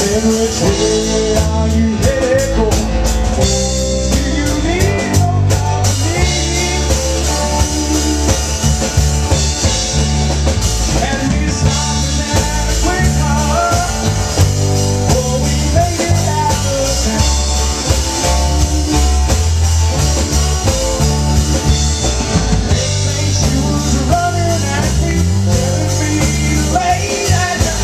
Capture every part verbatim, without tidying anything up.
And which way are you headed for? Do you need no company? And we stopping at a quick car before we made it out of town. They think she was running at me, telling me late at night.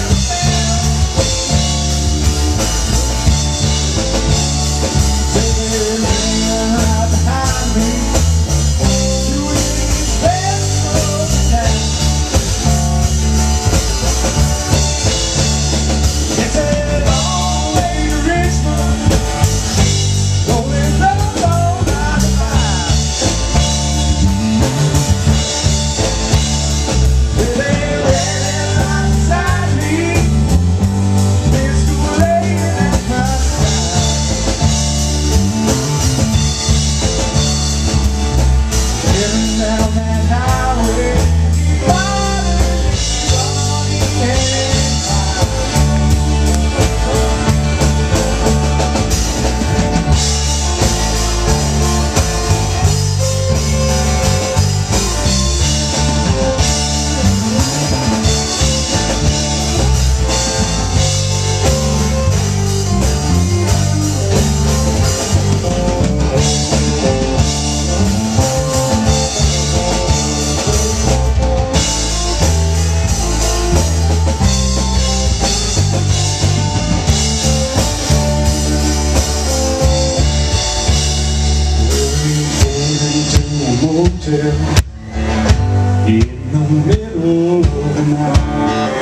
Motel in the middle of the night.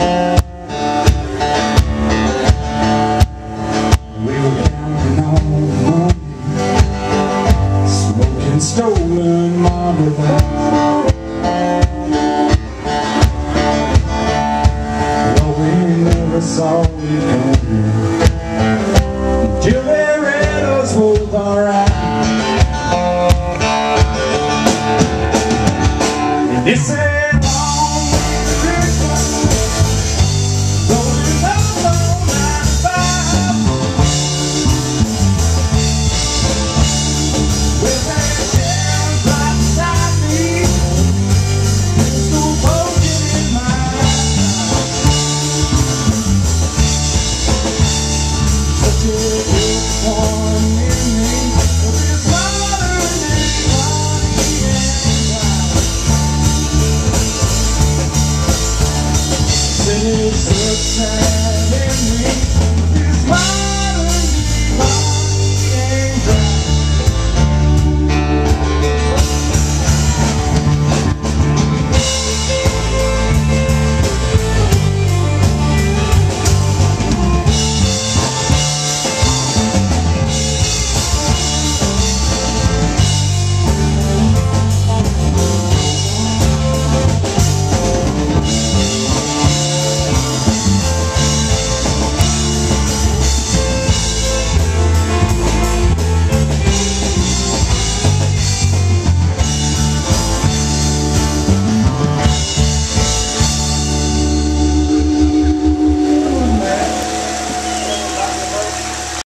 We were counting on money, smoking stolen Marlboro. Well, we never saw it